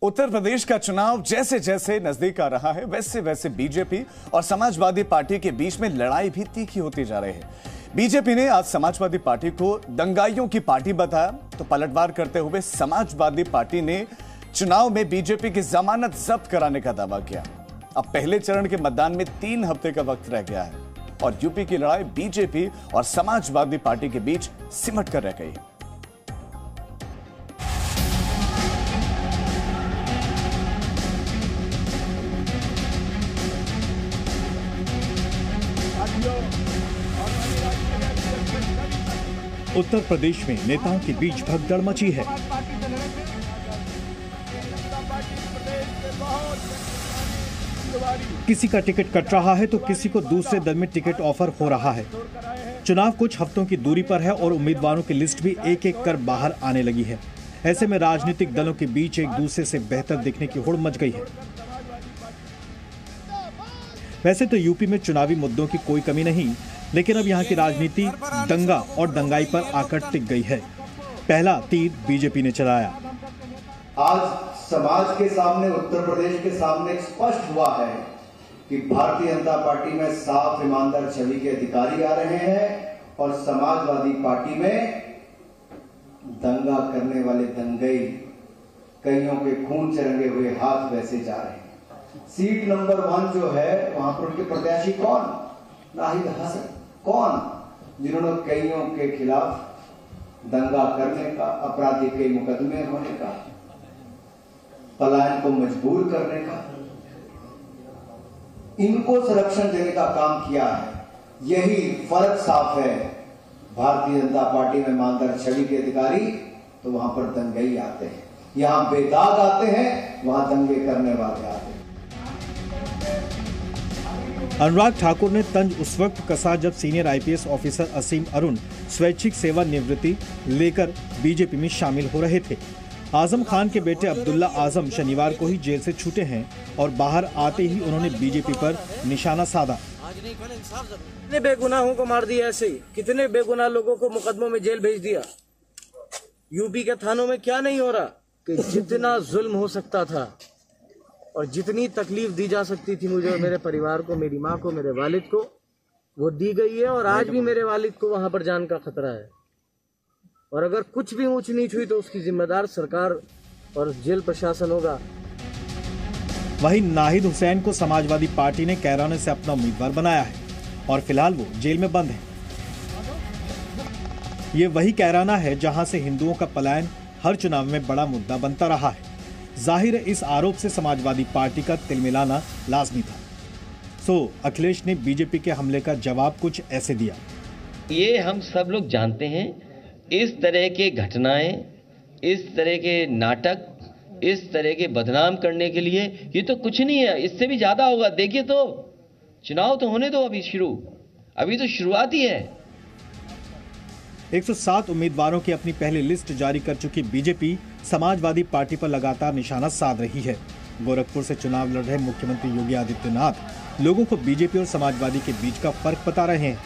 उत्तर प्रदेश का चुनाव जैसे जैसे नजदीक आ रहा है वैसे वैसे बीजेपी और समाजवादी पार्टी के बीच में लड़ाई भी तीखी होती जा रही है। बीजेपी ने आज समाजवादी पार्टी को दंगाइयों की पार्टी बताया तो पलटवार करते हुए समाजवादी पार्टी ने चुनाव में बीजेपी की जमानत जब्त कराने का दावा किया। अब पहले चरण के मतदान में 3 हफ्ते का वक्त रह गया है और यूपी की लड़ाई बीजेपी और समाजवादी पार्टी के बीच सिमट कर रह गई है। उत्तर प्रदेश में नेताओं के बीच भगदड़ मची है। किसी का टिकट कट रहा है तो किसी को दूसरे दल में टिकट ऑफर हो रहा है। चुनाव कुछ हफ्तों की दूरी पर है और उम्मीदवारों की लिस्ट भी एक एक कर बाहर आने लगी है। ऐसे में राजनीतिक दलों के बीच एक दूसरे से बेहतर दिखने की होड़ मच गई है। वैसे तो यूपी में चुनावी मुद्दों की कोई कमी नहीं, लेकिन अब यहाँ की राजनीति दंगा और दंगाई पर आकर टिक गई है। पहला तीर बीजेपी ने चलाया। आज समाज के सामने, उत्तर प्रदेश के सामने स्पष्ट हुआ है कि भारतीय जनता पार्टी में साफ ईमानदार छवि के अधिकारी आ रहे हैं और समाजवादी पार्टी में दंगा करने वाले दंगई, कईयों के खून से रंगे हुए हाथ वैसे जा रहे हैं। सीट नंबर 1 जो है वहां पर उनके प्रत्याशी कौन? नाहिद हसन। कौन? जिन्होंने कईयों के खिलाफ दंगा करने का, आपराधिक कई मुकदमे होने का, पलायन को मजबूर करने का, इनको संरक्षण देने का काम किया है। यही फर्क साफ है। भारतीय जनता पार्टी में ईमानदार छवि के अधिकारी तो वहां पर दंगई आते हैं, यहां बेदाग आते हैं, वहां दंगे करने वाले आते हैं। अनुराग ठाकुर ने तंज उस वक्त कसा जब senior IPS officer Asim Arun स्वैच्छिक सेवानिवृत्ति लेकर बीजेपी में शामिल हो रहे थे। आजम खान के बेटे अब्दुल्ला आजम शनिवार को ही जेल से छूटे हैं और बाहर आते ही उन्होंने बीजेपी पर निशाना साधा। कितने बेगुनाहों को मार दिया, ऐसे कितने बेगुनाह लोगों को मुकदमों में जेल भेज दिया। यूपी के थानों में क्या नहीं हो रहा कि जितना जुल्म हो सकता था और जितनी तकलीफ दी जा सकती थी मुझे और मेरे परिवार को, मेरी माँ को, मेरे वालिद को, वो दी गई है। और आज भी मेरे वालिद को वहां पर जान का खतरा है और अगर कुछ भी ऊंच नीच हुई तो उसकी जिम्मेदार सरकार और जेल प्रशासन होगा। वहीं नाहिद हुसैन को समाजवादी पार्टी ने कैराना से अपना उम्मीदवार बनाया है और फिलहाल वो जेल में बंद है। ये वही कैराना है जहां से हिंदुओं का पलायन हर चुनाव में बड़ा मुद्दा बनता रहा है। जाहिर है इस आरोप से समाजवादी पार्टी का तिलमिलाना लाजमी था। अखिलेश ने बीजेपी के हमले का जवाब कुछ ऐसे दिया। ये हम सब लोग जानते हैं, इस तरह के घटनाएं, इस तरह के नाटक, इस तरह के बदनाम करने के लिए ये तो कुछ नहीं है, इससे भी ज्यादा होगा। देखिए तो चुनाव तो होने दो, अभी तो शुरुआत ही है। 107 उम्मीदवारों की अपनी पहली लिस्ट जारी कर चुकी बीजेपी समाजवादी पार्टी पर लगातार निशाना साध रही है। गोरखपुर से चुनाव लड़ रहे मुख्यमंत्री योगी आदित्यनाथ लोगों को बीजेपी और समाजवादी के बीच का फर्क बता रहे हैं।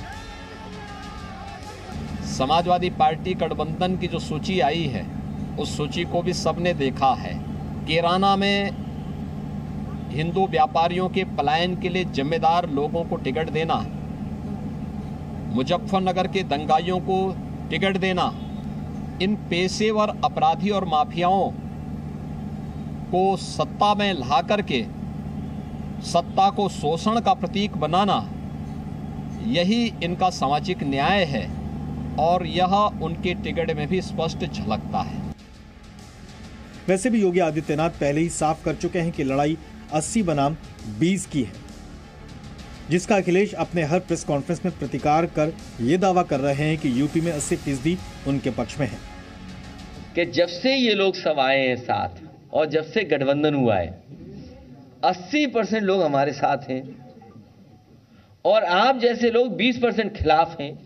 समाजवादी पार्टी गठबंधन की जो सूची आई है उस सूची को भी सबने देखा है। कैराना में हिंदू व्यापारियों के पलायन के लिए जिम्मेदार लोगों को टिकट देना, मुजफ्फरनगर के दंगाइयों को टिकट देना, इन पेशेवर अपराधी और माफियाओं को सत्ता में ला करके सत्ता को शोषण का प्रतीक बनाना, यही इनका सामाजिक न्याय है और यह उनके टिकट में भी स्पष्ट झलकता है। वैसे भी योगी आदित्यनाथ पहले ही साफ कर चुके हैं कि लड़ाई 80 बनाम 20 की है, जिसका अखिलेश अपने हर प्रेस कॉन्फ्रेंस में प्रतिकार कर ये दावा कर रहे हैं कि यूपी में 80% उनके पक्ष में है। कि जब से ये लोग सब आए हैं साथ और जब से गठबंधन हुआ है 80% लोग हमारे साथ हैं और आप जैसे लोग 20% खिलाफ हैं।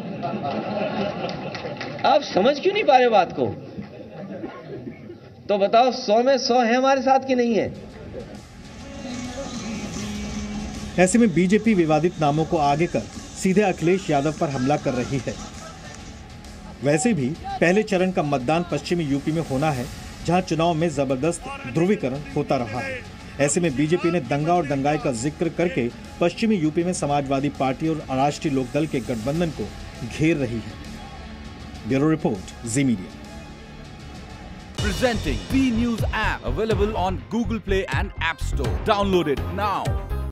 आप समझ क्यों नहीं पा रहे बात को? तो बताओ 100 में 100 है हमारे साथ कि नहीं है? ऐसे में बीजेपी विवादित नामों को आगे कर सीधे अखिलेश यादव पर हमला कर रही है। वैसे भी पहले चरण का मतदान पश्चिमी यूपी में होना है, जहां चुनाव में जबरदस्त ध्रुवीकरण होता रहा है। ऐसे में बीजेपी ने दंगा और दंगाई का जिक्र करके पश्चिमी यूपी में समाजवादी पार्टी और राष्ट्रीय लोकदल के गठबंधन को घेर रही है। Bureau report, Zee media. Presenting B News app, available on Google Play and App Store. Download it now.